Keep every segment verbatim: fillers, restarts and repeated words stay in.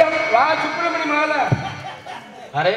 வா சுப்பிரமணி மாலை. அரே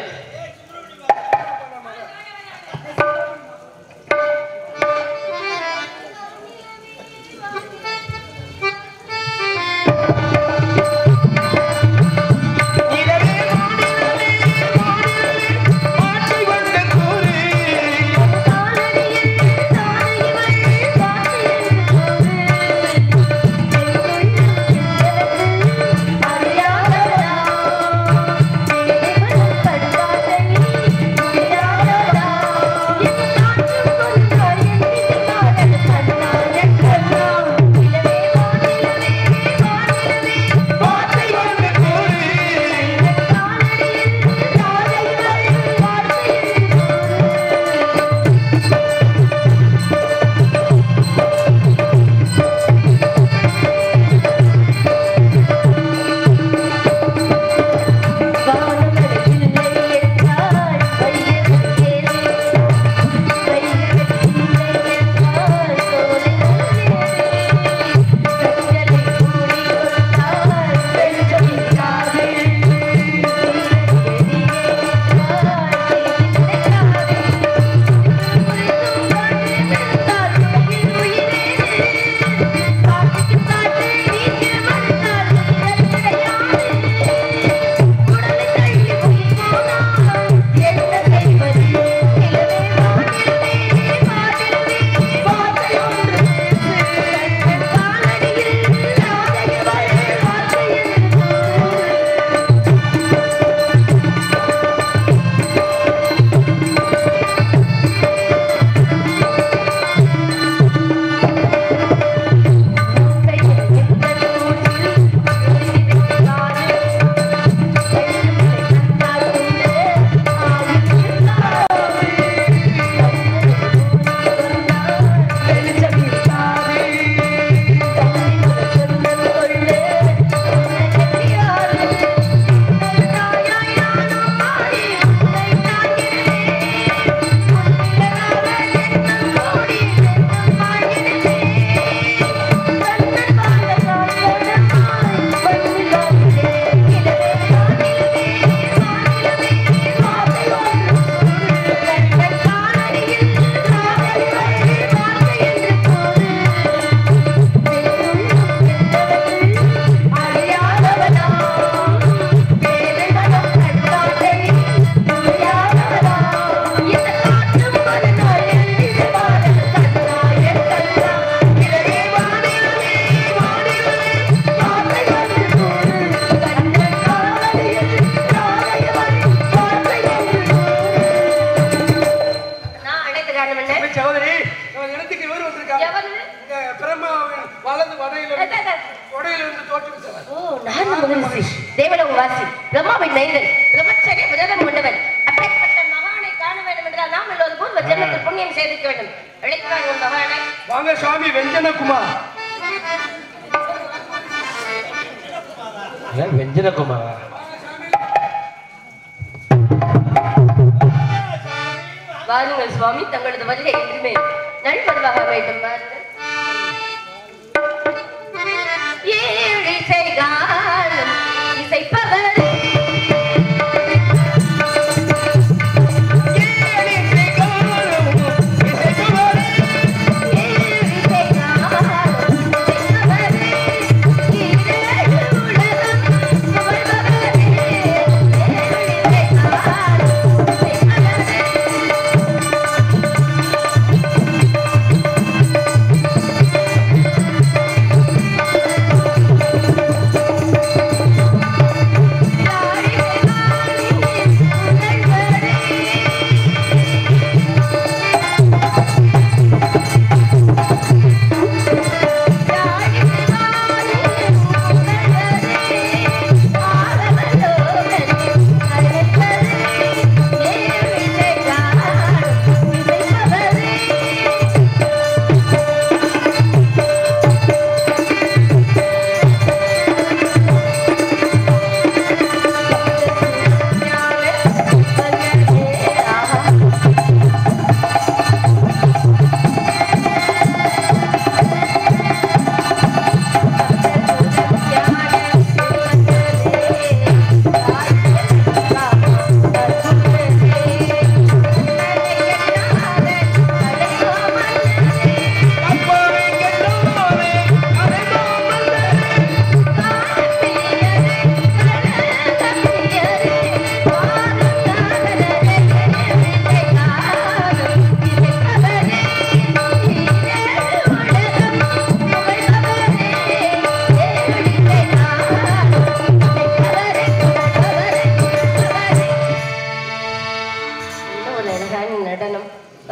வாங்க சுவாமி வெஞ்சனகுமார். வெஞ்சனகுமார் வாருங்கள் சுவாமி, தங்களது வருகை என்றுமே நல்வரவாக வேண்டும். வாருங்கள். ஏழு இசைகாலம் இசைப்பவரே Thank you.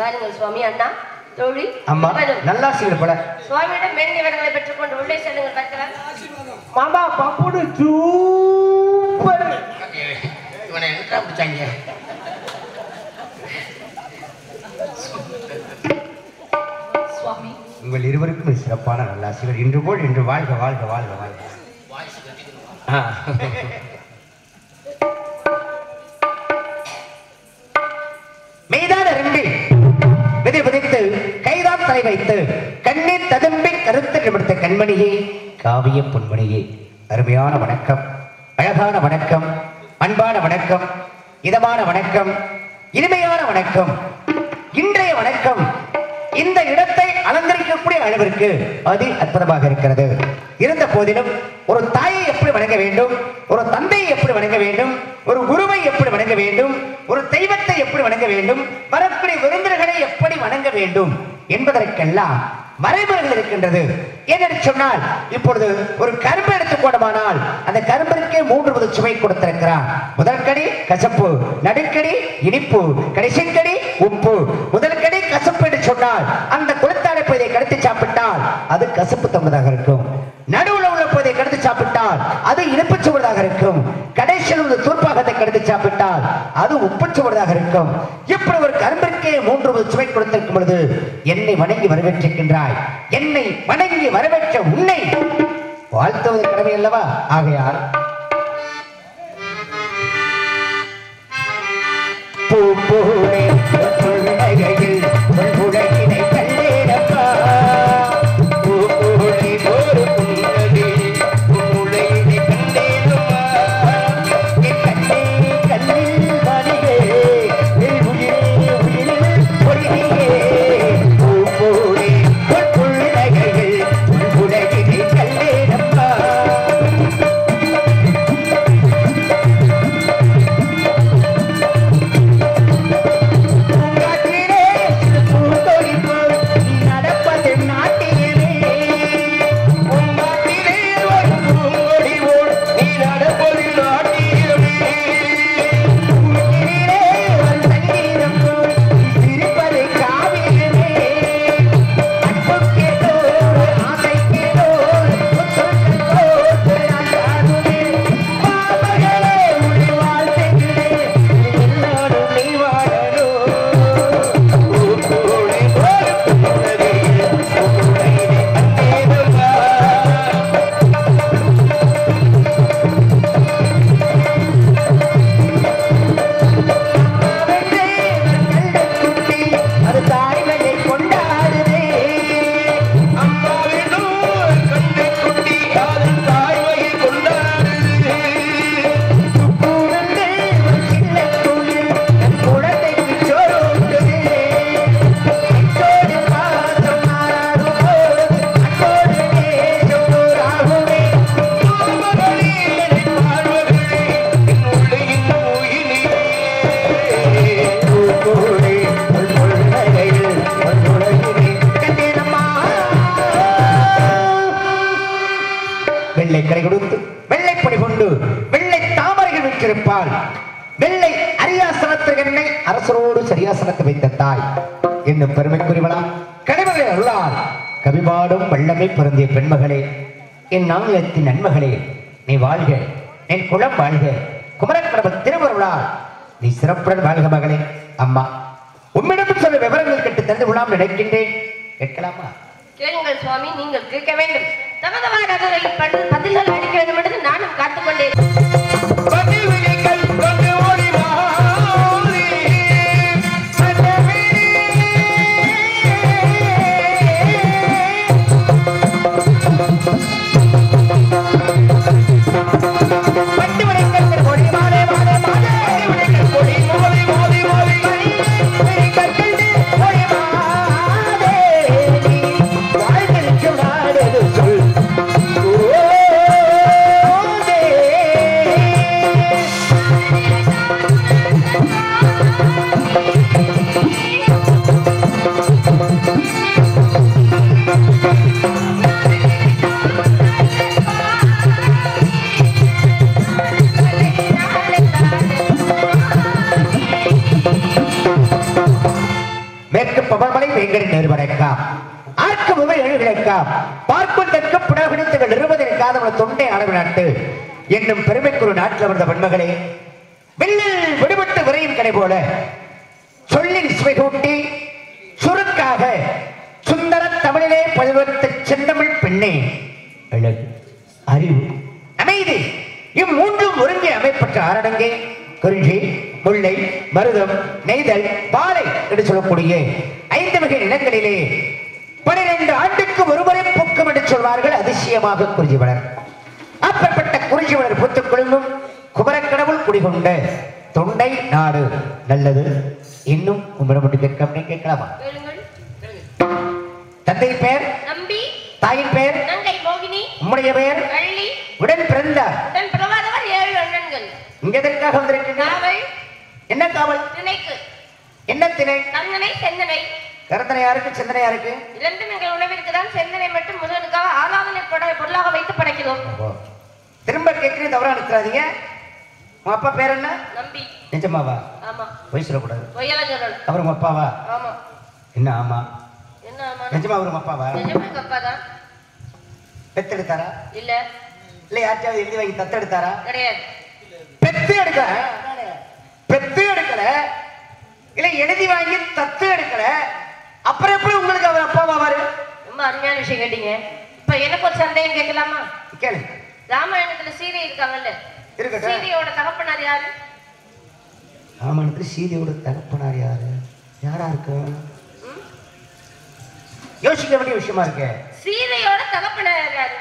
வாருங்கள் சுவாமி. அண்ணா தோழி அம்மா நல்லா சீக்கிரம் போல சுவாமியிடம் வேண்டிய வரங்களை பெற்றுக்கொண்டு உள்ளே செல்லுங்கள் பார்க்கலாம். மாமா பப்புடு சூப்பர். இவனை எங்க பிடிச்சாங்க? சுவாமி உங்கள் இருவருக்கும் சிறப்பான நல்லாசிகள் இன்று போல் இன்று வாழ்க வாழ்க வாழ்க வாழ்க. ஆ. மெய்தான ரெண்டில் விதை விதைத்து கைதான் தலை வைத்து கண்ணீர் ததும்பி கருத்து நிமிர்த்த கண்மணியே காவிய பொன்மணியே அருமையான வணக்கம், அழகான வணக்கம், அன்பான வணக்கம், இதமான வணக்கம், இனிமையான வணக்கம். இன்றைய வணக்கம் இந்த இடத்தை அலங்கரிக்கக்கூடிய அளவிற்கு அதி அற்புதமாக இருக்கிறது. இருந்த போதிலும் ஒரு தாயை எப்படி வணங்க வேண்டும், ஒரு தந்தையை எப்படி வணங்க வேண்டும், ஒரு குருவை எப்படி வணங்க வேண்டும், ஒரு தெய்வத்தை எப்படி வணங்க வேண்டும், வரக்கூடிய விருந்தினர்களை எப்படி வணங்க வேண்டும் என்பதற்கெல்லாம் வரைமுறைகள் இருக்கின்றது. ஏனென்று சொன்னால் இப்பொழுது ஒரு கரும்பு எடுத்துக்கொண்டமானால் அந்த கரும்பிற்கே மூன்று வித சுவை கொடுத்திருக்கிறான். முதற்கடி கசப்பு, நடுக்கடி இனிப்பு, கடைசிக்கடி உப்பு. முதற்கடி கசப்பு என்று சொன்னால் அந்த குளத்தாடை பகுதியை கடித்து சாப்பிட்டால் அது கசப்பு தம்பதாக இருக்கும். நடுவில் உள்ள பகுதியை கடித்து சாப்பிட்டால் அது இனிப்பு சுவதாக இருக்கும். கடைசியில் உள்ள தூர்ப்பாகத்தை கடித்து சாப்பிட்டால் அது உப்பு சுவதாக இருக்கும். இப்படி ஒரு கரும்பிற்கே மூன்று வித சுவை கொடுத்திருக்கும் பொழுது என்னை வணங்கி வரவேற்றிருக்கின்றாய். என்னை வணங்கி வரவேற்ற உன்னை வாழ்த்துவது கடமை அல்லவா? ஆகையால் பூ பூவே புன்னகையில் உலகினை கண்டேனப்பா. பூ பூவே ஒரு புன்னகையில் உலகினை கண்டேனப்பா. என் கண்ணே கண்ணில் மணியே என் உயிரே உயிரில் பொழியே. பூ பூவே ஒரு புன்னகையில் உலகினை கண்டேனப்பா. வெள்ளை கடை கொடுத்து வெள்ளை பொடி கொண்டு வெள்ளை தாமரைகள் வைத்திருப்பாள். வெள்ளை அரியாசனத்திற்கென்னை அரசரோடு சரியாசனத்தை வைத்த தாய் என்னும் பெருமைக்குரியவளாம் கனிமகளை அருளார். கவிபாடும் வல்லமை பொருந்திய பெண்மகளே, என் ஆங்கிலத்தின் நன்மகளே, நீ வாழ்க, என் குலம் வாழ்க. குமரக்கடவுள் திருவருளார் நீ சிறப்புடன் வாழ்க மகளே. அம்மா உம்மிடம் சொல்ல விவரங்கள் கேட்டு தெரிந்து கொள்ளாமல் நினைக்கின்றேன். கேட்கலாமா? கேளுங்கள் சுவாமி, நீங்கள் கேட்க வேண்டும். தமதமான பதில்கள் அளிக்க வேண்டும் என்று நானும் காத்துக்கொண்டேன். Oh, பவர்மலை வேங்கரின் நிறுவனக்காம் ஆர்க்கு முவை எழுவினக்காம் பார்க்கும் தெற்கு புடகணித்துகள் நிறுவதின் காதவன தொண்டை அளவு நாட்டு என்னும் பெருமைக்குரு நாட்டில் வந்த பெண்மகளே வில்லில் விடுபட்டு விரையும் கடை போல சொல்லின் சுவைகூட்டி சுருக்காக சுந்தர தமிழிலே பல்வெட்டு செந்தமிழ் பெண்ணே அழகு அறிவு அமைதி இம்மூன்றும் ஒருங்கே அமைப்பட்ட ஆரணங்கே குறிஞ்சி முல்லை மருதம் நெய்தல் பாலை என்று சொல்லக்கூடிய ஐந்து வகை நிலங்களிலே பனிரெண்டு ஆண்டுக்கு ஒருமுறை பூக்கும் என்று சொல்வார்கள் அதிசயமாக குறிஞ்சி மலர் அப்பேற்பட்ட குறிஞ்சி மலர் பூத்துக் கொள்ளும் குமரக்கடவுள் குடிகொண்ட தொண்டை நாடு நல்லது. இன்னும் உங்களிடம் மட்டும் கேட்க கேட்கலாமா? தந்தை பெயர் நம்பி, தாயின் பெயர் நங்கை மோகினி, உம்முடைய பெயர் வள்ளி, உடன் பிறந்தார் உடன் பிறவாதவர் ஏழு அண்ணன்கள். இங்க எதற்காக வந்திருக்கீங்க? காவல். என்ன காவல்? திணைக்கு. என்ன திணை? கந்தனை செந்தனை. கருத்தனை யாருக்கு சிந்தனை யாருக்கு? இரண்டும் எங்கள் உணவிற்கு தான். செந்தனை மட்டும் முருகனுக்காக ஆராதனை பொருளாக வைத்து படைக்கிறோம். திரும்ப கேட்கிறேன், தவறா நிற்கிறாதீங்க. உங்க அப்பா பேர் என்ன? நம்பி. நிஜமாவா? ஆமா. பொய் சொல்லக்கூடாது. பொய்யெல்லாம் சொல்லணும். அவர் உங்க அப்பாவா? ஆமா. என்ன ஆமா? என்ன ஆமா? நிஜமா அவர் உங்க அப்பாவா? நிஜமா எங்க அப்பா தான். பெத்தெடுத்தாரா? இல்ல. இல்ல யார்ட்டாவது எழுதி வாங்கி தத்தெடுத்தாரா? கிடையாது. பெத்து எடுக்கல. பெத்து எடுக்கல. இல்ல எழுதி வாங்கி தத்து எடுக்கல. அப்புறம் எப்படி உங்களுக்கு அவர் அப்பாவா வாரு? ரொம்ப அருமையான விஷயம் கேட்டீங்க. இப்ப எனக்கு ஒரு சந்தேகம் கேட்கலாமா? கேளு. ராமாயணத்துல சீதை இருக்காங்கல்ல, இருக்கட்டும். சீதையோட தகப்பனார் யாரு? ராமாயணத்துல சீதையோட தகப்பனார் யாரு? யாரா இருக்கு? யோசிக்க வேண்டிய விஷயமா இருக்கு. சீதையோட தகப்பனார் யாரு?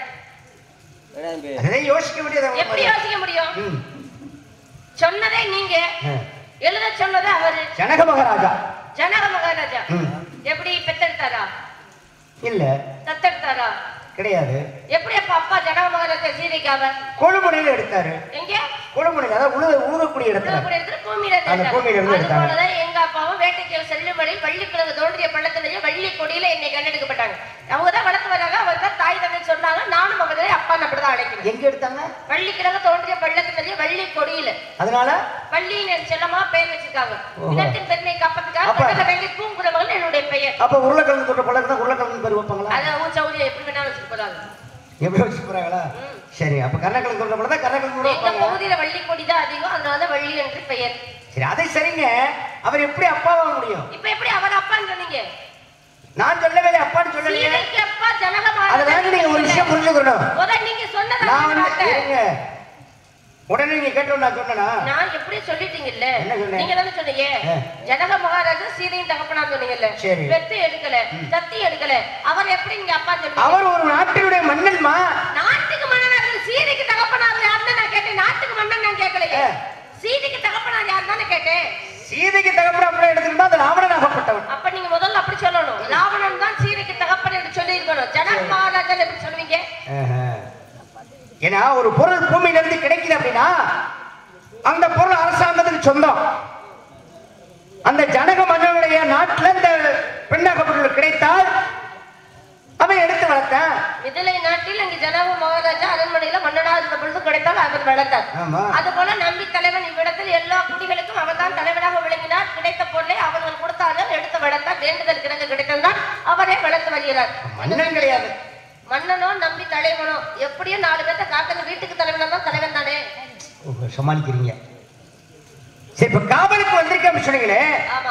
அதே யோசிக்க வேண்டியது. எப்படி யோசிக்க முடியும்? சொன்னதே நீங்க, எழுத சொன்னதே அவரு. ஜனக மகாராஜா. ஜனக மகாராஜா எப்படி பெத்தெடுத்தாரா? இல்ல. தத்தெடுத்தாரா? கிடையாது. எப்படி அப்ப அப்பா ஜனக மகாராஜா சீதைக்காக கொழுமுனையில எடுத்தாரு. எங்க? கொழுமுனையில, அதாவது உழுத உழுதக்கூடிய இடத்துல. பூமியில எடுத்தாரு. எங்க அப்பாவும் வேட்டைக்கு செல்லும் வழியில் வள்ளிக்கிழங்கு தோன்றிய பள்ளத்திலேயே வள்ளி கொடியில என்னை கண்டெடுக்கப்பட்டாங்க. அவங்கதான் வளர்த்து வராங்க. அவர் தான் தாய் தந்தை சொன்னாங்க. நானும் அவங்களே அப்பா அப்படிதான் அழைக்கிறேன். எங்க எடுத்தாங்க? வள்ளிக்கிழங்கு தோன்றிய பள்ளத்திலேயே வள்ளி கொடியில. அதனால வள்ளின்னு செல்லமா பேர் வச்சிருக்காங்க. இனத்தின் பெருமை காப்பதுக்காக பூங்குறவர்கள் என்னுடைய பெயர். அப்ப உருளைக்கிழங்கு தோன்ற பழக்கம் தான் உருளைக்கிழங்கு பேர் வைப்பாங்களா? அதை ஊர் சௌரியம் எப்படி வேணாலும் வச்சுட்டு போறாங்க. எப்படி வச்சுட்டு போறாங்களா? சரி, அப்ப கருணக்கிழங்கு தோன்ற பழம் தான் கருணக்கிழங்கு. எங்க பகுதியில வள்ளி கொடி தான் அதிகம், அதனால வள்ளி என்று பெயர். சரி, அதை சரிங்க. அவர் எப்படி அப்பாவா முடியும்? இப்ப எப்படி அவர் அப்பான்னு சொன்னீங்க? நான் சொல்லவே இல்லை, அப்பான்னு சொல்லலையே. சீதைக்கு அப்பா ஜனக மகாராஜா. அதனால நீங்க ஒரு விஷயம் புரிஞ்சுக்கணும். முத நீங்க சொன்னதா நான் வந்து இருங்க. உடனே நீங்க கேட்டோம் நான் சொன்னேனா? நான் எப்படி சொல்லிட்டீங்கல்ல? என்ன சொன்னீங்க? நீங்க தான சொன்னீங்க ஜனக மகாராஜா சீதையின் தகப்பனா சொன்னீங்கல்ல. பெத்து எடுக்கல, தத்தி எடுக்கல. அவர் எப்படி நீங்க அப்பா சொல்றீங்க? அவர் ஒரு நாட்டினுடைய மன்னன்மா. நாட்டுக்கு மன்னனா இருக்கு. சீதைக்கு தகப்பனார் யாருன்னு நான் கேட்டேன். நாட்டுக்கு மன்னன் நான் கேட்கலையே. சீதைக்கு தகப்பனார் யாருன்னு கேட்டேன். சீதைக்கு தகப்பன் அப்படி எடுத்துக்கிட்டா அது ராவணனாகப்பட்டவன். அப்ப நீங்க முதல்ல அப்படி சொல்லணும். ராவணன் தான் சீதைக்கு தகப்பன் என்று சொல்லி இருக்கணும். ஜனக மகாராஜா எப்படி சொல்லுவீங்க? ஏன்னா ஒரு பொருள் பூமியில இருந்து கிடைக்குது அப்படின்னா அந்த பொருள் அரசாங்கத்துக்கு சொந்தம். அந்த ஜனக மன்னனுடைய நாட்டுல இந்த பெண்ணாகப்பட்டவர்கள் கிடைத்தால் அவன் எடுத்து வளர்த்தான். மிதிலை நாட்டில் அங்கு ஜனக மகாராஜா அரண்மனையில மன்னனாக இருந்த பொழுது கிடைத்தால் அவர் வளர்த்தார். அது போல நம்பி தலைவன் இவ்விடத்தில் எல்லா குடிகளுக்கும் அவர் தான் தலைவனாக விளங்கினார். கிடைத்த பொருளை அவர்கள் கொடுத்தார்கள், எடுத்து வளர்த்தார். வேண்டுதல் கிடங்கு கிடைத்ததுதான் அவரே வளர்த்து வருகிறார். மன்னன் கிடையாது. மன்னனோ நம்பி தலைவனோ எப்படியோ நாலு பேர்த்த காத்தன வீட்டுக்கு தலைவனா தான் தலைவன் தானே. சமாளிக்கிறீங்க. சரி, இப்ப காவலுக்கு வந்திருக்க அப்படி சொன்னீங்களே. ஆமா.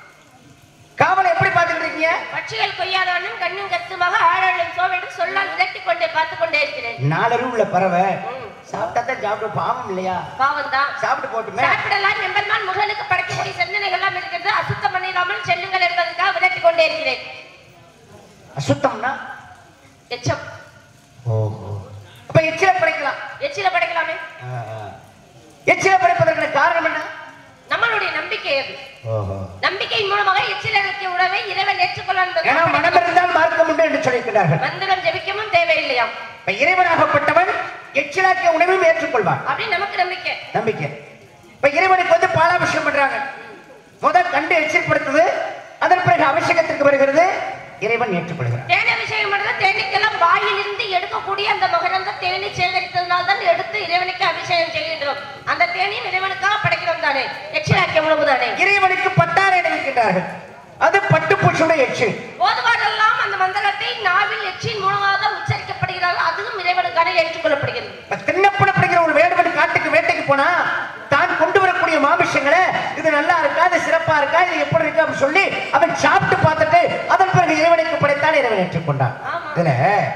காவலை எப்படி பார்த்துட்டு இருக்கீங்க? பட்சிகள் கொய்யாதவனும் கண்ணும் கத்துமாக ஆழலும் சோவையும் சொல்லால் விரட்டி கொண்டே பார்த்து கொண்டே இருக்கிறேன். நாலு உள்ள பறவை சாப்பிட்டா சாப்பிட பாவம் இல்லையா? பாவம் தான். சாப்பிட்டு போட்டுமே. சாப்பிடலாம் எம்பெருமான் முருகனுக்கு படைக்கக்கூடிய சிந்தனைகள் எல்லாம் இருக்கிறது. அசுத்தம் பண்ணிடாமல் செல்லுங்கள் என்பதற்காக விரட்டி கொண்டே இருக்கிறேன். அசுத்தம்னா எச்சம். ஓஹோ. அப்ப எச்சில படைக்கலாம். எச்சில படைக்கலாமே. எச்சில படைப்பதற்கு காரணம் என்ன? நம்மளுடைய நம்பிக்கை அது. ஓஹோ. நம்பிக்கையின் மூலமாக எச்சிலருக்கு உணவை இறைவன் ஏற்றுக்கொள்ளான். ஏன்னா மனம் இருந்தால் மார்க்கம் உண்டு என்று சொல்லியிருக்கிறார்கள். மந்திரம் ஜெபிக்கவும் தேவையில்லையா? இப்ப இறைவனாகப்பட்டவன் எச்சிலாக்கிய உணவையும் ஏற்றுக்கொள்வான். அப்படி நமக்கு நம்பிக்கை. நம்பிக்கை. இப்ப இறைவனுக்கு வந்து பாலாபிஷேகம் பண்றாங்க. முதல் கண்டு எச்சரிப்படுத்துது, அதன் பிறகு அபிஷேகத்திற்கு வருகிறது, இறைவன் ஏற்றுக்கொள்கிறார். தேனி அபிஷேகம் பண்றது தேனீக்கெல்லாம் வாயிலிருந்து எடுக்கக்கூடிய அந்த மகரந்த தேனி சேகரித்ததுனால தான் எடுத்து இறைவனுக்கு அபிஷேகம் செய்கின்றோம். அந்த தேனியும் இறைவனுக்காக படைக்கிறோம் தானே. எச்சிலாக்கிய உணவு தானே. இறைவனுக்கு பட்டாரை அணிவிக்கின்றார்கள். அது பட்டு பூச்சியுடைய எச்சு. போதுவாரெல்லாம் அந்த மந்திரத்தை நாவில் எச்சின் மூலமாக உச்சரிக்கப்படுகிறார்கள். அதுவும் இறைவனுக்கான ஏற்றுக்கொள்ளப்படுகிறது. திண்ணப்பன் அப்படிங்கிற ஒரு வேடுவன் காட்டுக்கு வேட்டைக்கு போனா தான் கொண்டு வரக்கூடிய மாமிஷங்களை இது நல்லா இருக்கா, இது சிறப்பா இருக்கா, இது எப்படி இருக்கு அப்படின்னு சொல்லி அவன் சாப்பிட்டு பார்த்துட்டு அதன் பிறகு இறைவனுக்கு படைத்தான். இறைவன் ஏற்றுக்கொண்டான். இதுல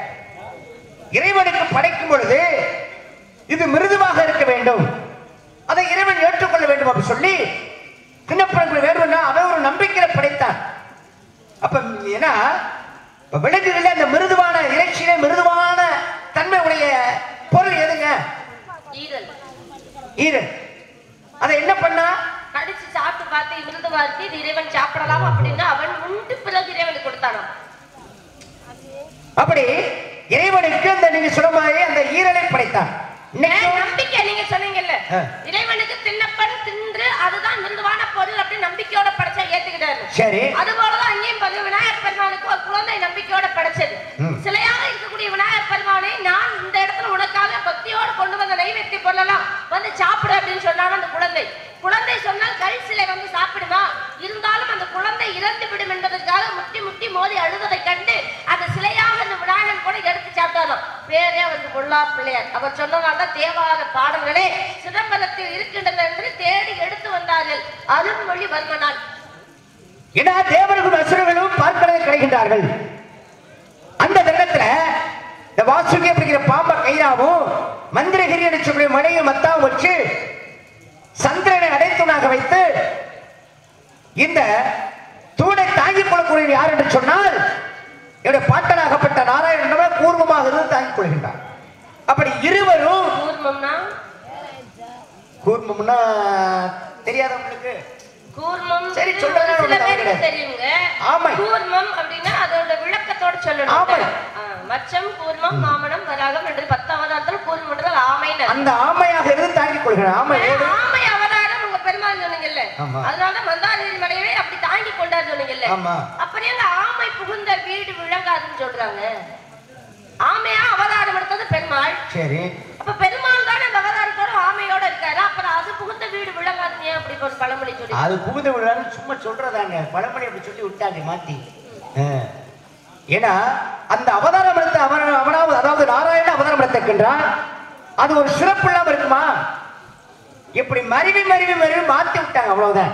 இறைவனுக்கு படைக்கும் பொழுது இது மிருதுவாக இருக்க வேண்டும், அதை இறைவன் ஏற்றுக்கொள்ள வேண்டும் அப்படின்னு சொல்லி திண்ணப்பன் வேடுவன் அவன் ஒரு நம்பிக்கையில படைத்தான். அப்ப ஏன்னா விலங்குகள் அந்த மிருதுவான இறைச்சியில மிருதுவான தன்மை உடைய பொருள் எதுங்க? ஈரல். ஈரல். அதை என்ன பண்ணா கடிச்சு சாப்பிட்டு பார்த்து மிருதுவா இருக்கு, இது இறைவன் சாப்பிடலாம் அப்படின்னு அவன் உண்டு பிறகு இறைவனுக்கு கொடுத்தானோ. அப்படி இறைவனுக்கு அந்த நீங்க சொன்ன மாதிரி அந்த ஈரலை படைத்தான். நம்பிக்கை நீங்க சொன்னீங்கல்ல, இறைவனுக்கு திண்ணப்பன் தின்று அதுதான் மிருதுவான பொருள் அப்படி நம்பிக்கையோட படைச்சா ஏத்துக்கிட்டாரு. சரி, அது போலதான் அங்கேயும் பாருங்க, விநாயகர் பெருமானுக்கு ஒரு குழந்தை நம்பிக்கையோட படைச்சது. சிலையாக இருக்கக்கூடிய விநாயகர் பெருமானை நான் இந்த இடத்துல உனக்காக பக்தியோடு கொண்டு வந்த நைவேத்திய பொருளெல்லாம் வந்து சாப்பிடு அப்படின்னு சொன்னாங்க அந்த குழந்தை. குழந்தை சொன்னால் கல் சிலை வந்து சாப்பிடுமா, இருந்தாலும் அந்த குழந்தை இறந்து விடும் என்பதற்காக முட்டி முட்டி மோதி அழுவதை கண்டு அந்த சிலையாக அந்த விநாயகன் கூட எடுத்து சாப்பிட்டாராம். பேரே வந்து பொல்லா பிள்ளையார். அவர் சொன்னதால் தேவார பாடல்களே சிதம்பரத்தில் இருக்கின்றன என்று தேடி எடுத்து வந்தார்கள் அருள்மொழி வர்மனால். ஏன்னா தேவர்களும் அசுரர்களும் பார்க்கடலை கிடைக்கின்றார்கள். அந்த நேரத்துல இந்த வாசுகி அப்படிங்கிற பாம்பை கையாவும் மந்திரகிரி அடிச்சக்கூடிய மனையை மத்தாவும் வச்சு சந்திரனை அடைத்துணாக வைத்து இந்த தூணை தாங்கிக் கொள்ளக்கூடிய யார் என்று சொன்னால் என்னுடைய பாட்டனாகப்பட்ட நாராயணன் பூர்வமாக இருந்து தாங்கிக் கொள்கின்றார். அப்படி இருவரும் கூர்மம்னா கூர்மம்னா தெரியாதவங்களுக்கு கூர்மம் சரி சொல்லுங்க தெரியுங்க. ஆமா, கூர்மம் அப்படின்னா அதோட விளக்கத்தோட சொல்லணும். ஆமா, மச்சம் கூர்மம் மாமனம் வராகம் என்று பத்தாவது கூர்மம் என்றால் ஆமை. அந்த ஆமையாக இருந்து தாங்கிக் கொள்கிறார். ஆமை ஆமை அவதாரம் உங்க பெருமாள் சொன்னீங்கல்ல, அதனால மந்தாரகிரி மலையவே அப்படி தாங்கி கொண்டார் சொன்னீங்கல்ல. அப்படியே அந்த ஆமை புகுந்த வீடு விளங்காதுன்னு சொல்றாங்க. ஆமையா அவதாரம் எடுத்தது பெருமாள். சரி, அப்ப பெருமாள் தானே அந்த அவதாரத்தோட ஆமையோட இருக்காரு. அப்புறம் அது புகுந்த வீடு விளங்காதுன்னு அப்படி ஒரு பழமொழி சொல்லி அது புகுந்த வீடு சும்மா சொல்றதாங்க, பழமொழி அப்படி சொல்லி விட்டாங்க மாத்தி. ஏன்னா அந்த அவதாரம் எடுத்த அவன் அவனாவது அதாவது நாராயண அவதாரம் எடுத்திருக்கின்றான். அது ஒரு சிறப்பு இல்லாம இருக்குமா? இப்படி மருவி மருவி மருவி மாத்தி விட்டாங்க, அவ்வளவுதான்.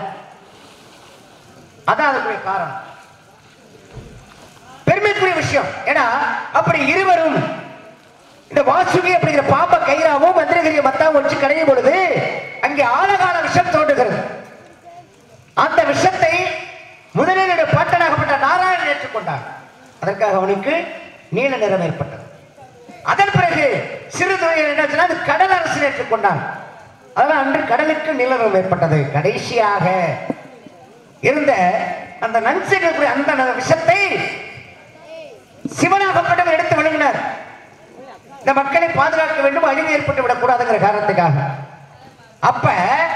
அதான் அதுக்குரிய காரணம், பெருமைக்குரிய விஷயம். ஏன்னா அப்படி இருவரும் இந்த வாசுகி அப்படிங்கிற பாம்பை கைராவும் மந்திரகிரிய மத்தாவும் வச்சு கடையும் பொழுது அங்கே ஆழகால விஷம் தோன்றுகிறது. அந்த விஷத்தை முதலில் பாட்டனாகப்பட்ட நாராயணன் ஏற்றுக்கொண்டார். அதற்காக அவனுக்கு நீல நிறம் ஏற்பட்டது. அதன் பிறகு சிறு தொழில் என்ன கடல் அரசு ஏற்றுக்கொண்டான். அதனால் அன்று கடலுக்கு நீல நிறம் ஏற்பட்டது. கடைசியாக இருந்த அந்த நன்செய்யக்கூடிய அந்த விஷத்தை சிவனாகப்பட்டவர் எடுத்து விழுங்கினார். இந்த மக்களை பாதுகாக்க வேண்டும், அழிவு ஏற்பட்டு விடக்கூடாதுங்கிற காரணத்துக்காக. அப்ப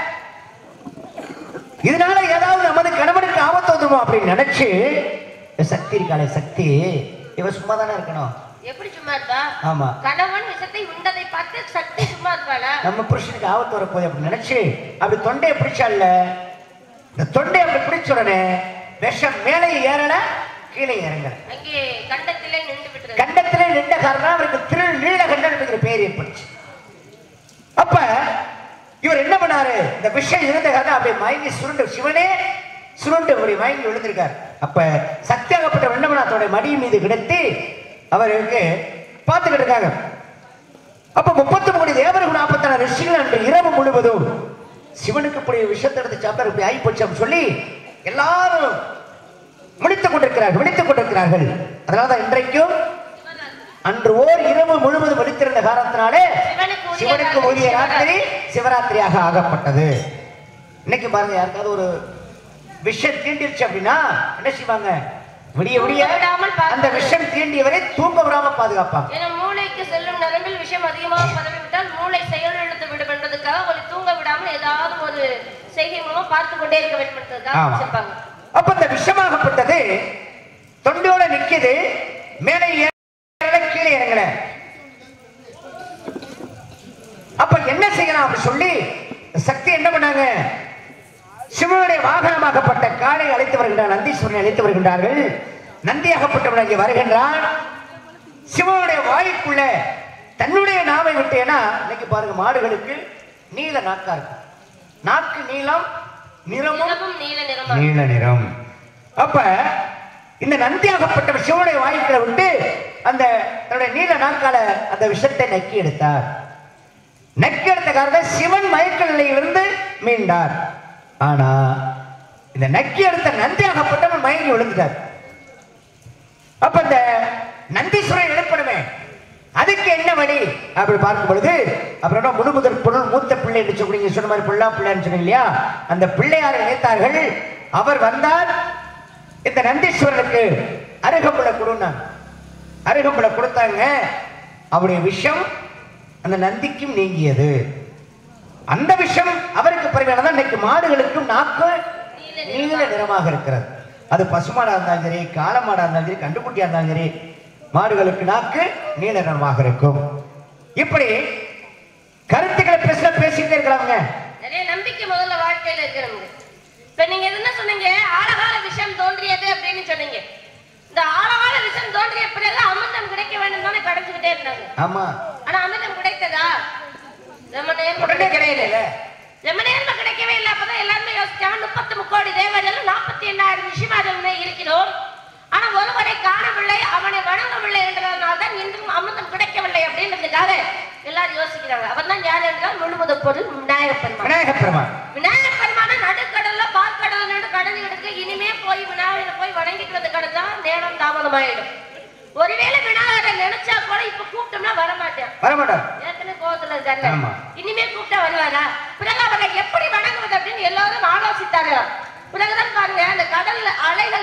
இதனால ஏதாவது நமது கணவனுக்கு ஆபத்து வந்துருமோ அப்படின்னு நினைச்சு சக்தி இருக்காளே சக்தி, இவ சும்மா தானே இருக்கணும். எப்படி சும்மா இருக்கா? ஆமா, கணவன் விஷத்தை உண்டதை பார்த்து சக்தி சும்மா இருக்காளா? நம்ம புருஷனுக்கு ஆபத்து வரப்போகுது அப்படின்னு நினைச்சு அப்படி தொண்டையை பிடிச்சால. இந்த தொண்டையை அப்படி பிடிச்ச உடனே விஷம் மேலே ஏறல, கீழே இறங்கல, அங்கே கண்டத்திலே நின்று விட்டது. கண்டத்திலே நின்ற காரணம் அவருக்கு திரு நீலகண்டன் என்கிற பெயர் ஏற்படுச்சு. அப்ப இவர் என்ன பண்ணாரு, இந்த விஷயம் இருந்த காரணம் அப்படியே மயங்கி சுருண்டு சிவனே சுருண்டு அப்படி மயங்கி விழுந்திருக்காரு. அப்ப சக்தியாகப்பட்ட வெண்ணமநாத்தோட மடி மீது கிடத்தி அவருக்கு பார்த்துக்கிட்டு இருக்காங்க. அப்ப முப்பத்தி மூணு தேவர்கள் நாற்பத்தி நாலு ரிஷிகள் அன்று இரவு முழுவதும் சிவனுக்கு இப்படி விஷத்தை எடுத்து சாப்பிட இப்படி ஆகி போச்சு அப்படின்னு சொல்லி எல்லாரும் முடித்துக் கொண்டிருக்கிறார்கள் விழித்துக் கொண்டிருக்கிறார்கள். அதனாலதான் இன்றைக்கும் அன்று ஓர் இரவு முழுவதும் விழித்திருந்த காரணத்தினாலே சிவனுக்கு உரிய ராத்திரி சிவராத்திரியாக ஆகப்பட்டது. இன்னைக்கு பாருங்க, யாருக்காவது ஒரு விஷம் தீண்டிருச்சு அப்படின்னா என்ன செய்வாங்க, விடிய விடிய அந்த விஷம் தீண்டியவரை தூங்க விடாம பாதுகாப்பாங்க. ஏன்னா மூளைக்கு செல்லும் நரம்பில் விஷம் அதிகமாக பரவிவிட்டால் மூளை செயலிழந்து விடும் என்பதற்காக ஒரு தூங்க விடாமல் ஏதாவது ஒரு செய்கை மூலம் பார்த்து கொண்டே இருக்க வேண்டும் என்பதற்காக வச்சிருப்பாங்க. அப்ப இந்த விஷமாகப்பட்டது தொண்டோட நிக்குது, மேலே கீழே இறங்கல. அப்ப என்ன செய்யலாம் அப்படி சொல்லி சக்தி என்ன பண்ணாங்க, சிவ சிவனுடைய வாகனமாகப்பட்ட காளை அழைத்து வருகின்றார், நந்தீஸ்வரனை அழைத்து வருகின்றார்கள். நந்தியாகப்பட்டவன் அங்கே வருகின்றான். சிவனுடைய வாய்க்குள்ள தன்னுடைய நாவை விட்டு, ஏன்னா இன்னைக்கு பாருங்க மாடுகளுக்கு நீல நாக்கா இருக்கு, நாக்கு நீளம், நிறமும் நீல நிறம். அப்ப இந்த நந்தியாகப்பட்டவர் சிவனுடைய வாய்க்குள்ள விட்டு அந்த தன்னுடைய நீல நாக்கால அந்த விஷத்தை நக்கி எடுத்தார். நக்கி எடுத்த காரணம் சிவன் மயக்க நிலையிலிருந்து மீண்டார். ஆனா இந்த நக்கி எடுத்த நந்தியாகப்பட்டவன் மயங்கி விழுந்துட்டார். அப்ப இந்த நந்தீஸ்வரன் எழுப்பணுமே, அதுக்கு என்ன வழி அப்படி பார்க்கும் பொழுது அப்புறம் முழுமுதல் பொருள் மூத்த பிள்ளை என்று சொல்றீங்க, சொன்ன மாதிரி பிள்ளா பிள்ளைன்னு சொன்னீங்க இல்லையா, அந்த பிள்ளையாரை நினைத்தார்கள். அவர் வந்தால் இந்த நந்தீஸ்வரனுக்கு அருகம்புல கொடுனாங்க. அருகம்புல கொடுத்தாங்க. அவருடைய விஷம் அந்த நந்திக்கும் நீங்கியது. அந்த விஷம் அவருக்கு பரவினால்தான் இன்னைக்கு மாடுகளுக்கும் நாக்கு நீல நிறமாக இருக்கிறது. அது பசுமாடா இருந்தாலும் சரி, காளமாடா இருந்தாலும் சரி, கண்டுக்குட்டியா இருந்தாலும் சரி, மாடுகளுக்கு நாக்கு நீல நிறமாக இருக்கும். இப்படி கருத்துக்களை பேச பேசிக்கிட்டே இருக்கலாங்க. நிறைய நம்பிக்கை முதல்ல வாழ்க்கையில இருக்கிறவங்க. இப்ப நீங்க என்ன சொன்னீங்க, ஆழகால விஷம் தோன்றியது அப்படின்னு சொன்னீங்க. இந்த ஆழகால விஷம் தோன்றிய பிறகு அமிர்தம் கிடைக்க வேண்டும் தானே கடைஞ்சுக்கிட்டே இருந்தாங்க. ஆமா. ஆனா அமிர்தம் கிடைத்ததா? ரொம்ப நேரம் உடனே கிடைக்கல. ரொம்ப நேரம் கிடைக்கவே இல்லை. அப்பதான் எல்லாருமே யோசிச்சாங்க, முப்பத்தி முக்கோடி தேவர்கள், நாற்பத்தி எண்ணாயிரம் ரிஷிமார்கள் இருக்கிறோம். ஆனா ஒருவரை காணவில்லை, அவனை வணங்கவில்லை என்றதனால்தான் இன்றும் அமிர்தம் கிடைக்கவில்லை அப்படின்றதுக்காக எல்லாரும் யோசிக்கிறாங்க. அவர் தான் யார் என்றால் முழுமுத பொருள் விநாயகப் பெருமான். விநாயகப் பெருமான் விநாயகப் பெருமான நடுக்கடல்ல பார்க்கடல் என்று கடல் எடுக்க இனிமே போய் விநாயகரை போய் வணங்கிக்கிறது கடந்தா நேரம் தாமதமாயிடும். ஒருவேளை விநாயகரை நினைச்சா கூட இப்ப கூப்பிட்டோம்னா வரமாட்டேன் வரமாட்டார். ஏற்கனவே கோவத்துல இருக்காரு, இனிமே கூப்பிட்டா வருவாரா? பிறகு அவரை எப்படி வணங்குவது அப்படின்னு எல்லாரும் ஆலோசித்தார்கள். பிறகுதான் பாருங்க, அந்த கடல் அலைகள்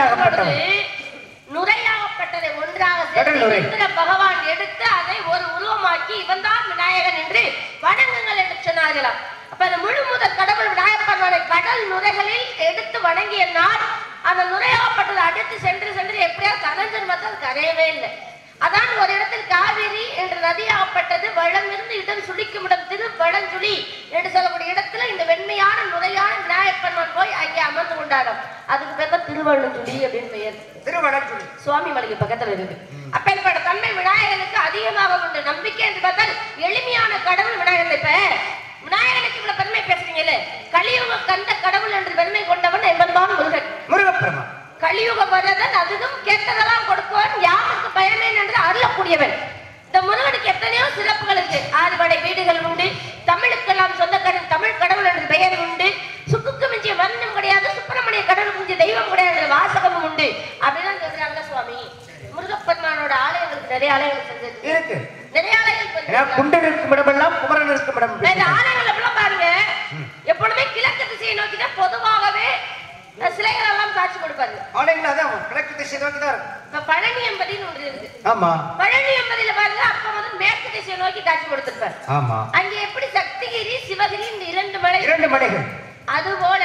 நுரையாகப்பட்டதை ஒன்றாக சேர்த்து பகவான் எடுத்து அதை ஒரு உருவமாக்கி இவன் தான் விநாயகன் என்று வணங்குங்கள் என்று சொன்னார்களாம். அப்ப அந்த முழு முதல் கடவுள் விநாயகப்பெருமானை கடல் நுரைகளில் எடுத்து வணங்கிய நாள் அந்த நுரையாகப்பட்டது அடுத்து சென்று சென்று எப்படியா கரைஞ்சன் மக்கள் கரையவே இல்லை. அதான் ஒரு இடத்தில் காவிரி என்ற நதியாகப்பட்டது வளமிருந்து இடம் சுழிக்கும் இடம் திரு வளஞ்சுழி என்று சொல்லக்கூடிய இடத்துல இந்த வெண்மையான நுரையான விநாயகப் பெருமான் போய் அங்கே அமர்ந்து கொண்டாடும். அதுக்கு பேர் தான் திருவள்ளஞ்சுழி அப்படின்னு பெயர். திருவள்ளஞ்சுழி சுவாமி மலைக்கு பக்கத்துல இருக்கு. அப்பேற்பட்ட தன்மை விநாயகனுக்கு அதிகமாக உண்டு. நம்பிக்கை என்று பார்த்தால் எளிமையான கடவுள் விநாயகன். இப்ப விநாயகனுக்கு இவ்வளவு பெருமை பேசுறீங்கல்ல, கலியுக கண்ட கடவுள் என்று பெருமை கொண்டவன் என்பதுதான் முருகன். முருகப்பெருமான் கலியுக வரதன், அதுவும் கேட்டதெல்லாம் கொடுப்பவன், யாருக்கு பயமே என்று அருளக்கூடியவன். இந்த முருகனுக்கு எத்தனையோ சிறப்புகள் இருக்கு. ஆறுபடை வீடுகள் உண்டு, தமிழுக்கெல்லாம் சொந்தக்காரன் தமிழ் கடவுள் என்று பெயர் உண்டு, சுக்குக்கு மிஞ்சிய வர்ணம் கிடையாது, சுப்பிரமணிய கடவுள் மிஞ்சிய தெய்வம் கிடையாது வாசகமும் உண்டு அப்படிதான் சொல்றாங்க சுவாமி. முருகப்பெருமானோட ஆலயங்களுக்கு நிறைய ஆலயங்கள் செஞ்சது இருக்கு. நிறைய ஆலயங்கள் குண்டர் இருக்கும் இடமெல்லாம் குமரன் இருக்கும் இடம். இந்த ஆலயங்கள் எல்லாம் பாருங்க, எப்பொழுதுமே கிழக்கு திசையை நோக்கிதான் பொதுவாகவே சிலைகள் எல்லாம் காட்சி கொடுப்பாரு. ஆலயங்கள் அதான் கிழக்கு திசை நோக்கி தான் இருக்கும். இப்ப பழனி என்பதில் ஒன்று இருக்கு. ஆமா. பழனி என்பதில பாருங்க, அப்ப வந்து மேற்கு திசையை நோக்கி காட்சி கொடுத்திருப்பாரு. ஆமா. அங்க எப்படி சக்திகிரி சிவகிரி இந்த இரண்டு மலை இரண்டு மலைகள், அது போல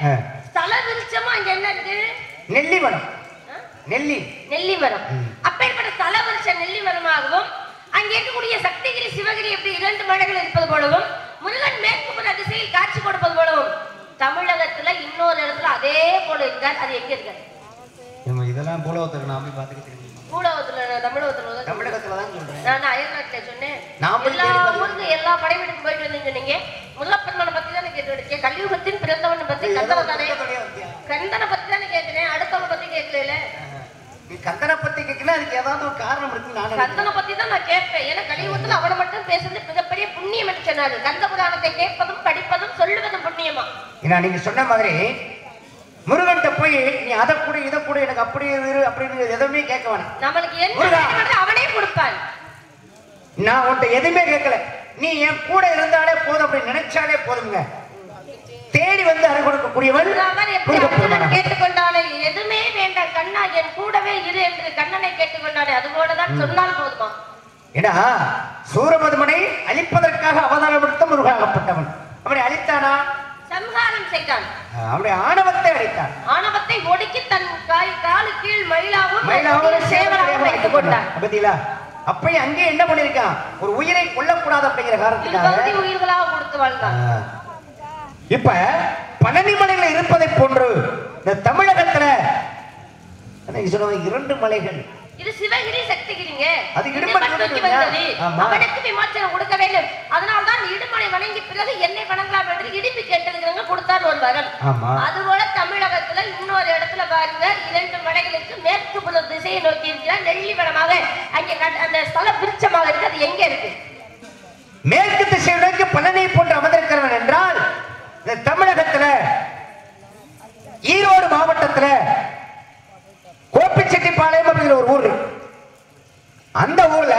ஸ்தல விருட்சமும் அங்க என்ன இருக்கு? நெல்லி மரம். நெல்லி நெல்லி மரம். அப்பேற்பட்ட ஸ்தல விருட்சம் நெல்லி மரமாகவும் அங்கே இருக்கக்கூடிய சக்திகிரி சிவகிரி எப்படி இரண்டு மலைகள் இருப்பது போலவும் முருகன் மேற்கு புற திசையில் காட்சி கொடுப்பது போலவும் தமிழகத்துல இன்னொரு இடத்துல அதே போல இருக்கார். அது எங்க இருக்காரு? இதெல்லாம் பூலோகத்துல நான் போய் பார்த்துக்கிட்டு பூலோகத்துல தமிழகத்துல தமிழகத்துல தான் சொல்றேன். நான் அயல்நாட்டுல சொன்னேன். எல்லா ஊருக்கு எல்லா படைவீடுக்கும் போயிட்டு வந்தீங்க. நீங்க முருகப்பெருமானை பத்தி தானே கேட்டு, கலியுகத்தின் பிறந்தவனை பத்தி கந்தனை தானே கந்தனை பத்தி தானே கேட்கிறேன், அடுத்தவனை பத்தி கேட்கல. கந்தனை பத்தி கேட்கல, அதுக்கு ஏதாவது ஒரு காரணம் இருக்கு. நான் கந்தனை பத்தி தான் நான் கேட்பேன். ஏன்னா கலியுகத்துல அவனை மட்டும் பேசுறது மிகப்பெரிய புண்ணியம் என்று சொன்னாரு. கந்த புராணத்தை கேட்பதும் படிப்பதும் சொல்லுவதும் புண்ணியமா. ஏன்னா நீங்க சொன்ன மாதிரி முருகன்ட்ட போய் நீ அதை கூட இதை கூட எனக்கு அப்படி இரு அப்படின்னு எதுவுமே கேட்க வேணாம். நம்மளுக்கு என்ன அவனே கொடுப்பான். நான் உன்ட்ட எதுவுமே கேட்கல, நீ என் கூட இருந்தாலே போதும் அப்படின்னு நினைச்சாலே போதுங்க. தேடி வந்து அறை கொடுக்கக்கூடியவன் கேட்டுக்கொண்டாலே எதுவுமே வேண்டாம் கண்ணா என் கூடவே இரு என்று கண்ணனை கேட்டுக்கொண்டாலே அது போலதான் சொன்னால் போதுமா. ஏன்னா சூரபதுமனை அழிப்பதற்காக அவதாரம் எடுத்த முருகாகப்பட்டவன் அவனை அழித்தானா? சம்ஹாரம் செய்தான். அவனுடைய ஆணவத்தை அழித்தான். ஆணவத்தை ஒடுக்கி தன் காய் காலு கீழ் மயிலாவும் மயிலாவும் சேவலாக வைத்துக் கொண்டான். பத்தியா அப்பயே அங்கே என்ன பண்ணிருக்கான்? ஒரு உயிரை கொல்லக்கூடாது அப்படிங்கிற காரணத்துக்காக உயிர்களாக கொடுத்து வாழ்ந்தான். இப்ப பழனி மலையில இருப்பதை போன்று இந்த தமிழகத்துல இரண்டு மலைகள். இது சிவகிரி சக்திகிரிங்க. அது இடுமலை வந்தது. அவனுக்கு விமோசனம் கொடுக்க வேண்டும். அதனால தான் இடுமலை வணங்கி பிறகு என்னை வணங்கலாம் என்று இடிப்பு கேட்டதுங்க கொடுத்தார் ஒரு வரன். அதுபோல தமிழகத்துல இன்னொரு இடத்துல பாருங்க, இரண்டு மலைகளுக்கு மேற்கு புற திசையை நோக்கி இருக்கிற நெல்லிவனமாக அங்கே அந்த ஸ்தலம் விருட்சமாக இருக்கு. அது எங்க இருக்கு? மேற்கு திசையை நோக்கி பழனி போன்று அமர்ந்திருக்கிறவன் என்றால் இந்த தமிழகத்துல ஈரோடு மாவட்டத்துல கோபிச்செட்டிப்பாளையம் அப்படிங்கிற ஒரு ஊர். அந்த ஊர்ல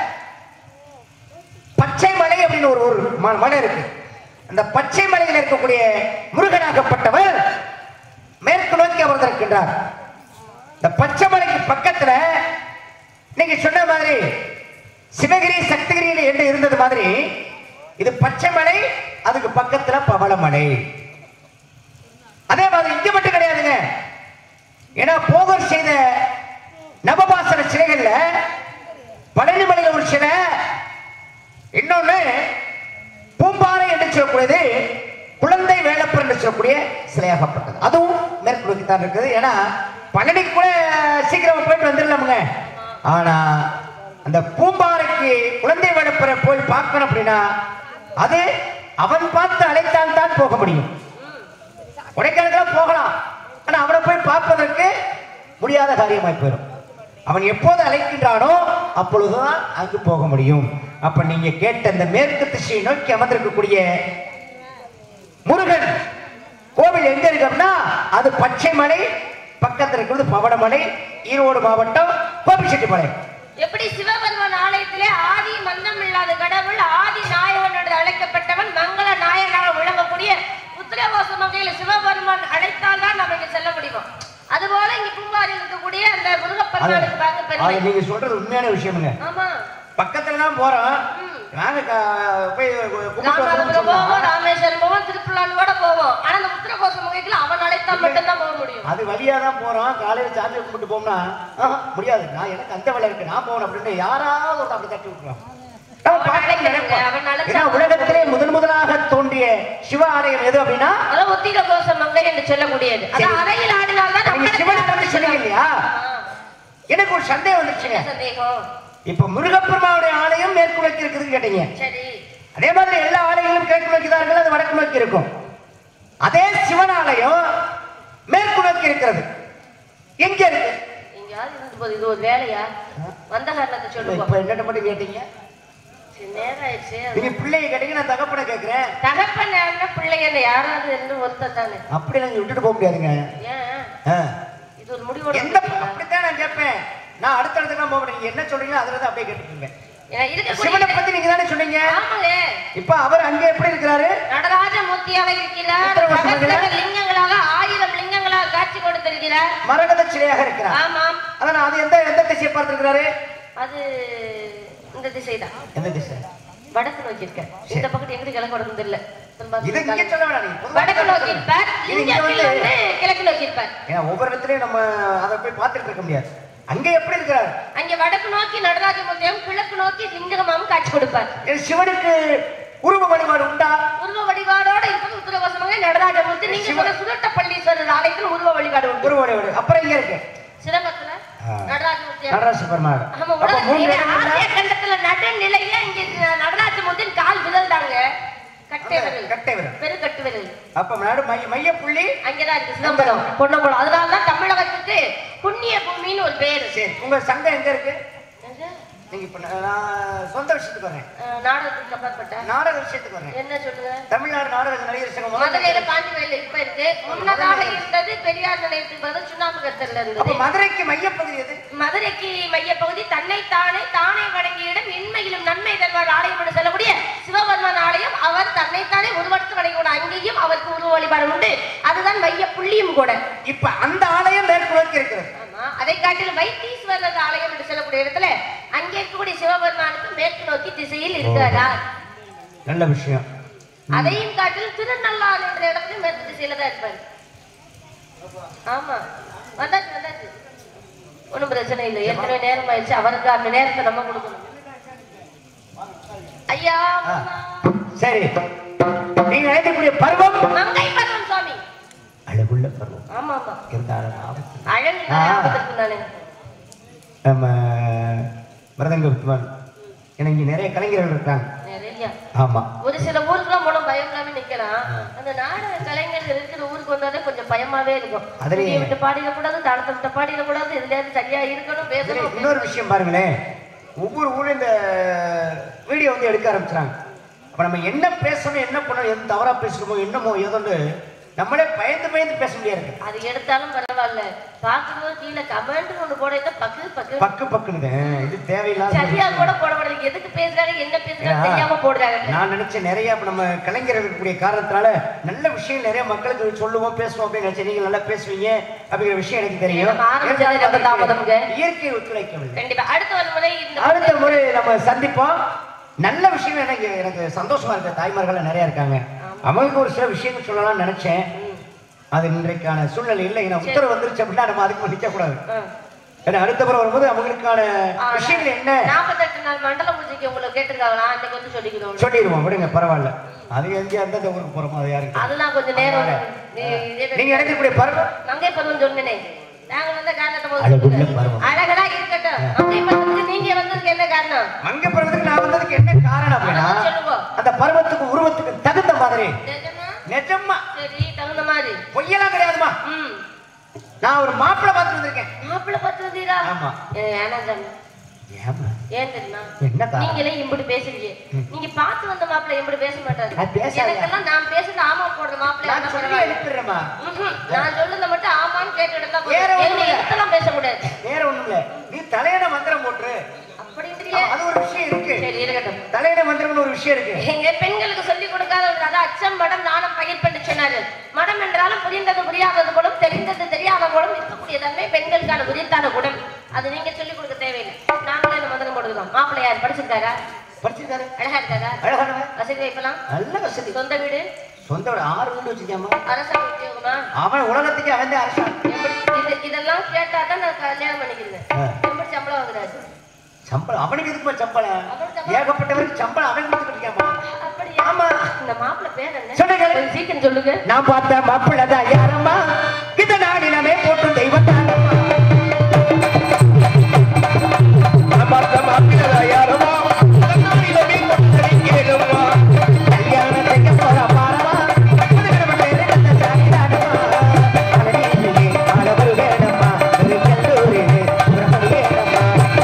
பச்சை மலை அப்படின்னு ஒரு ஊர் மலை இருக்கு. அந்த பச்சை மலையில் இருக்கக்கூடிய முருகனாகப்பட்டவர் மேற்கு நோக்கி அமர்ந்திருக்கின்றார். இந்த பச்சை மலைக்கு பக்கத்துல நீங்க சொன்ன மாதிரி சிவகிரி சக்திகிரி என்று இருந்தது மாதிரி இது பச்சை மலை, அதுக்கு பக்கத்துல பவளமலை. அதே மாதிரி இங்க மட்டும் கிடையாதுங்க. ஏன்னா போகர் செய்த நவபாசன சிலைகள்ல பழனி மலையில ஒரு சிலை, இன்னொன்னு பூம்பாறை என்று சொல்லக்கூடியது குழந்தை வேலப்பர் என்று சொல்லக்கூடிய சிலையாகப்பட்டது. அதுவும் மேற்கு நோக்கித்தான் இருக்குது. ஏன்னா பழனிக்கு கூட சீக்கிரம் போயிட்டு வந்துடலாமுங்க. ஆனா அந்த பூம்பாறைக்கு குழந்தை வேலப்பரை போய் பார்க்கணும் அப்படின்னா அது அவன் பார்த்து அழைத்தால் தான் போக முடியும். கொடைக்கானலுக்கு போகலாம், ஆனா அவனை போய் பார்ப்பதற்கு முடியாத காரியமாய் போயிடும். அவன் எப்போது அழைக்கின்றானோ அப்பொழுதுதான் அங்கு போக முடியும். அப்ப நீங்க கேட்ட இந்த மேற்கு திசையை நோக்கி அமர்ந்திருக்கக்கூடிய முருகன் கோவில் எங்க இருக்கு அப்படின்னா அது பச்சை மலை, பக்கத்தில் இருக்கிறது பவளமலை, ஈரோடு மாவட்டம் கோபிச்செட்டிப்பாளையம். எப்படி சிவபெருமான் ஆலயத்திலே ஆதி மந்தம் இல்லாத கடவுள் ஆதி நாயகன் என்று அழைக்கப்பட்டவன் மங்கள நாயகனாக விளங்கக்கூடிய உத்திரகோச மங்கையில் சிவபெருமான் அழைத்தால் தான் நம்ம இங்க செல்ல முடியும். அதுபோல இங்க பூம்பாரில் இருக்கக்கூடிய அந்த முருகப்பெருமானுக்கு பார்க்க பெருமை. நீங்க சொல்றது உண்மையான விஷயமுங்க. ஆமா, பக்கத்துல தான் போறோம். நாங்க போய் ராமேஸ்வரம் போவோம், திருப்பலான்னு போவோம். ஆனா அந்த உத்திரகோச மங்கைக்குள்ள அவன் அழைத்தால் மட்டும் தான் போக முடியும். அது வழியா தான் போறோம். காலையில சார்ஜ் கும்பிட்டு போம்னா முடியாது, நான் எனக்கு அந்த வேலை இருக்கு, நான் போகணும் அப்படின்னு யாராவது ஒரு அப்படி தட்டி விட்டுருவோம். உலகத்திலே முதன் முதலாக தோன்றிய சிவ ஆலயம் எது அப்படின்னா உத்திரகோச மங்கை என்று சொல்லக்கூடியது. அறையில் ஆடினால்தான் சிவன் சொன்னீங்க இல்லையா? எனக்கு ஒரு சந்தேகம் வந்துச்சுங்க. சந்தேகம் இப்ப முருகப்பெருமானுடைய ஆலயம் மேற்கு நோக்கி இருக்குதுன்னு கேட்டீங்க. சரி, அதே மாதிரி எல்லா ஆலயங்களும் கிழக்கு நோக்கிதார்கள், அது வடக்கு நோக்கி இருக்கும். அதே சிவன் ஆலயம் மேற்கு நோக்கி இருக்கிறது. எங்க இருக்கு? எங்கயாவது இருந்து போது இது ஒரு வேலையா? வந்த காரணத்தை சொல்லுங்க. இப்ப என்னட்ட மட்டும் கேட்டீங்க, நேரம் ஆயிடுச்சு. நீங்க பிள்ளைய கேட்டீங்க, நான் தகப்பனை கேட்கிறேன். தகப்பன் பிள்ளைங்க யாராவது இருந்து ஒருத்தர் தானே. அப்படி நாங்க விட்டுட்டு போக முடியாதுங்க. ஏன் இது ஒரு முடிவோட? அப்படித்தான் நான் கேட்பேன். நான் அடுத்த இடத்துக்கு போக முடியும். என்ன சொல்றீங்க அதுல அப்படியே கேட்டுக்கோங்க. சிவனை பத்தி நீங்க தானே சொன்னீங்க. இப்ப அவர் அங்க எப்படி இருக்கிறாரு? நடராஜ மூர்த்தியாக இருக்கிறார். லிங்கங்களாக ஆயிரம் லிங்கங்களாக காட்சி கொடுத்திருக்கிறார். மரகத சிலையாக இருக்கிறார். ஆமாம். அதான் அது எந்த எந்த திசையை பார்த்திருக்கிறாரு? அது இந்த திசை தான். எந்த திசை? வடக்கு நோக்கி இருக்க. இந்த பக்கத்து எங்க கிழக்கு வடக்கு இல்ல. இது இங்க சொல்ல வேணாம். நீங்க வடக்கு நோக்கி இருப்பார், இங்க வந்து கிழக்கு நோக்கி இருப்பார். ஏன்னா ஒவ்வொரு இடத்துலயும் நம்ம அதை போய் பார்த்துட்டு இருக்க முடியாது. அங்க எப்படி இருக்கிறார்? அங்க வடக்கு நோக்கி நடராஜ மூர்த்தியும் கிழக்கு நோக்கி லிங்கமாவும் காட்சி கொடுப்பார். சிவனுக்கு உருவ வழிபாடு உண்டா? உருவ வழிபாடோட இருப்பது உத்திரகோசமாக நடராஜ மூர்த்தி. நீங்க சொன்ன சுடட்டப்பள்ளீஸ்வரர் ஆலயத்தில் உருவ வழிபாடு உண்டு. உருவ வழிபாடு அப்புறம் இங்க இருக்கு சிரமத்துல நடராஜ மூர்த்தி. நடராஜ பெருமாள். ஆமா, ஆசிய கண்டத்துல நடுநிலையா இங்க நடராஜ மூர்த்தியின் கால் விரல்தாங்க. கட்டை விரல். கட்டை விரல். பெரு கட்டு விரல். அப்ப நடு மைய புள்ளி அங்கதான் இருக்கு, சிதம்பரம் பொன்னம்பலம். அதனாலதான் தமிழகத்துக்கு புண்ணிய பூமின்னு ஒரு பேரு. சரி, உங்க சங்கம் எங்க இருக்கு? நீங்க இப்ப சொந்த விஷயத்துக்கு வரேன். நாடகத்துக்கு அப்பாற்பட்ட நாடக விஷயத்துக்கு வரேன். என்ன சொல்லுங்க? தமிழ்நாடு நாடக நடிகர் சங்கம் மதுரையில காஞ்சி வயல்ல இப்ப இருக்கு. முன்னதாக இருந்தது பெரியார் நிலையத்துக்கு பதில் சுண்ணாம்பு கத்தல்ல இருந்தது. அப்ப மதுரைக்கு மையப்பகுதி எது? மதுரைக்கு மையப்பகுதி தன்னை தானே தானே வணங்கிய இடம், இன்மையிலும் நன்மை தருவார் ஆலயம் என்று சொல்லக்கூடிய சிவபெருமான் ஆலயம். அவர் தன்னைத்தானே உருவெடுத்து வணங்கிய அங்கேயும் அவருக்கு உருவ வழிபாடு உண்டு. அதுதான் மைய புள்ளியும் கூட. இப்ப அந்த ஆலயம் மேற்கு நோக்கி இருக்கிறது. ஆமா, அதை காட்டிலும் வைத்தீஸ்வரர் ஆலயம் என்று சொல்லக்கூடிய இடத்துல அங்கே இருக்கக்கூடிய சிவபெருமானுக்கு மேற்கு நோக்கி திசையில் இருக்கிறார். நல்ல விஷயம். அதையும் காட்டிலும் திருநள்ளாறு என்ற இடத்துல மேற்கு திசையில தான் இருப்பாரு. ஆமா, வந்தாச்சு வந்தாச்சு, ஒண்ணும் பிரச்சனை இல்லை. ஏற்கனவே நேரம் ஆயிடுச்சு. அவருக்கு அந்த நேரத்தை நம்ம கொடுக்கணும். ஐயா சரி, நீங்க நினைக்கக்கூடிய பருவம் மங்கை பருவம் சுவாமி. நம்ம மிருதங்க வித்வான் ஏன்னா இங்க நிறைய கலைஞர்கள் இருக்காங்க. ஆமா, ஒரு சில ஊருக்குலாம் போன பயம் இல்லாம நிக்கலாம். அந்த நாடக கலைஞர்கள் இருக்கிற ஊருக்கு வந்தாலே கொஞ்சம் பயமாவே இருக்கும். அதுலயே விட்டு பாடிட கூடாது, தாளத்தை விட்டு பாடிட கூடாது, எதுலயாவது சரியா இருக்கணும், பேசணும். இன்னொரு விஷயம் பாருங்களேன், ஒவ்வொரு ஊரும் இந்த வீடியோ வந்து எடுக்க ஆரம்பிச்சாங்க. அப்ப நம்ம என்ன பேசணும், என்ன பண்ணணும், எது தவறா பேசணுமோ என்னமோ ஏதோன்னு நம்மளே பயந்து பயந்து பேச முடியாது. அது எடுத்தாலும் பரவாயில்ல, பாக்கும்போது கீழே கமெண்ட் ஒண்ணு போட பக்கு பக்கு பக்கு பக்குன்னு இது தேவையில்லாத சரியா கூட போட மாட்டேங்குது. எதுக்கு பேசுறாங்க என்ன பேசுறாங்க தெரியாம போடுறாங்க. நான் நினைச்சேன் நிறைய நம்ம கலைஞர் இருக்கக்கூடிய காரணத்தினால நல்ல விஷயம் நிறைய மக்களுக்கு சொல்லுவோம் பேசுவோம் அப்படின்னு நினைச்சேன். நீங்க நல்லா பேசுவீங்க அப்படிங்கிற விஷயம் எனக்கு தெரியும். இயற்கை ஒத்துழைக்கவில்லை. கண்டிப்பா அடுத்த ஒரு முறை அடுத்த முறை நம்ம சந்திப்போம். நல்ல விஷயம் எனக்கு எனக்கு சந்தோஷமா இருக்க தாய்மார்கள் நிறைய இருக்காங்க. அவங்களுக்கு ஒரு சில விஷயங்கள் சொல்லலாம்னு நினைச்சேன். அது இன்றைக்கான சூழ்நிலை இல்லை. ஏன்னா உத்தரவு வந்துருச்சு அப்படின்னா நம்ம அதுக்கு நிற்க கூடாது. ஏன்னா அடுத்த முறை வரும்போது அவங்களுக்கான விஷயங்கள் என்ன நாற்பத்தெட்டு நாள் மண்டல பூஜைக்கு உங்களுக்கு கேட்டிருக்காங்களா, அன்னைக்கு வந்து சொல்லிக்கிறோம். சொல்லிடுவோம், விடுங்க பரவாயில்ல. அது எங்க அந்த ஊருக்கு போறோமோ அது யாருக்கு அதெல்லாம் கொஞ்சம் நேரம். நீங்க எடுக்கக்கூடிய பருவம் நங்கை பருவம் சொன்னேனே, நாங்க வந்த காரணத்தை அழகடா இருக்கட்டும். மங்கை பருவத்துக்கு நீங்க வந்ததுக்கு என்ன காரணம்? மங்கை பருவத்துக்கு நான் வந்ததுக்கு என்ன காரணம் அப்படின்னா அந்த பருவத்துக்கு உருவத்துக்கு தகுந்த மாதிரி. நிஜமா சரி, தகுந்த மாதிரி பொய்யெல்லாம் கிடையாதுமா. நான் ஒரு மாப்பிள்ளை பார்த்து வந்திருக்கேன். மாப்பிள்ளை பார்த்து வந்தீரா? ஆமா. ஏன் தெரியுமா, என்ன நீங்களே இப்படி பேசுறீங்க. நீங்க பார்த்து வந்த மாப்பிள்ளை எப்படி பேச மாட்டாரு. எனக்கெல்லாம் நான் பேசுறது ஆமா போடுற மாப்பிள்ளை. நான் சொல்லுறத மட்டும் ஆமான்னு கேட்டுட்டா போதும், பேசக்கூடாது. வேற ஒண்ணும் இல்ல, நீ தலையில மந்திரம் போட்டுரு அப்படின்றீங்க. அது ஒரு விஷயம் இருக்கு. சரி இருக்கட்டும். தலையில மந்திரம்னு ஒரு விஷயம் இருக்கு. எங்க பெண்களுக்கு சொல்லி கொடுக்காத ஒரு கதை அச்சம் மடம் நாணம் பயிர் பண்ணி சொன்னாரு. மடம் என்றாலும் புரிந்தது புரியாதது போலும் தெரிந்தது தெரியாத போலும் இருக்கக்கூடிய தன்மை பெண்களுக்கான உரித்தான குணம். அது நீங்க சொல்லிக் கொடுக்க தேவையில்லை. நாங்களே இந்த மந்திரம் போட்டுக்கிறோம். மாப்பிள்ளை யார் படிச்சிருக்காரா? படிச்சிருக்காரு. அழகா இருக்காரா? அழகான வசதி வைக்கலாம். நல்ல வசதி. சொந்த வீடு? சொந்த வீடு ஆறு வீடு வச்சிருக்காமா. அரசாங்க உத்தியோகமா? அவன் உலகத்துக்கு அவன் அரசாங்க. இது இதெல்லாம் கேட்டா தான் நான் கல்யாணம் பண்ணிக்கிறேன். எப்படி சம்பளம் வாங்குறாரு? சம்பளம் அவனுக்கு இதுக்கு சம்பளம் ஏகப்பட்டவருக்கு சம்பளம் அவன் கொடுத்துருக்காமா. அப்படியா? ஆமா. இந்த மாப்பிள்ளை பேர் என்ன சொல்லுங்க, சீக்கிரம் சொல்லுங்க. நான் பார்த்த மாப்பிள்ளை தான் யாரம்மா, இந்த நாடினமே போட்டு தெய்வத்தானம்மா. நான் பார்த்த மாப்பிள்ளை தான் யாரம்மா, இந்த நாடினமே போட்டு தெய்வத்தானம்மா. கல்யாணம் செய்ய போற பாரமா, நம்ம பேரு கத்த சாகிதானம்மா. அழகிலே அளவு வேணம்மா, ஒரு கல்லூரிலே உறவு வேணம்மா.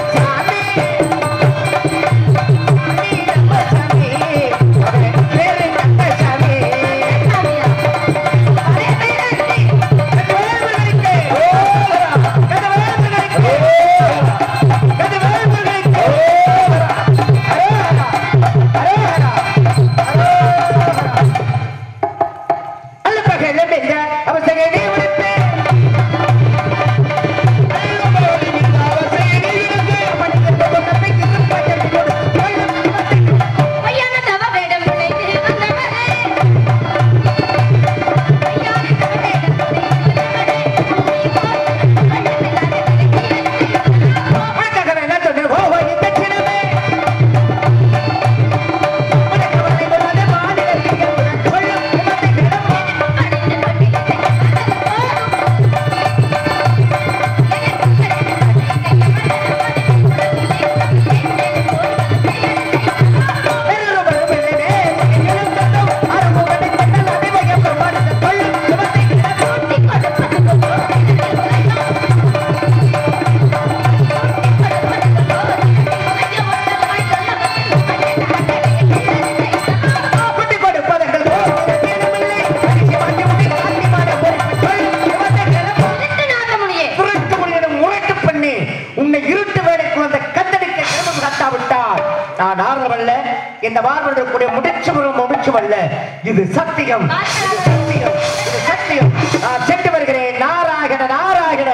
இந்த வாழ்வதற்குரிய முடிச்சு முடிச்சு அல்ல, இது சத்தியம். இது சத்தியம். நான் சென்று வருகிறேன். நாராயண நாராயண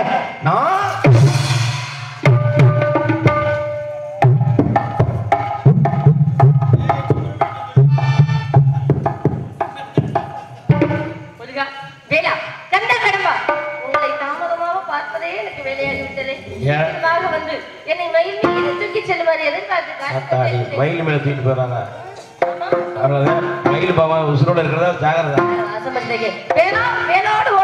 வேலா கண்ட கடம்பா, உங்களை தாமதமாக பார்ப்பதே எனக்கு வேலையாகிவிட்டது. வந்து என்னை மயில் மீது தூக்கி செல்லுமாறு எதிர்பார்த்து மயில் மேல தூக்கிட்டு போறாங்க. மயில் பாவா உசுரோட இருக்கிறதா ஜாகிரதா. வேலோடு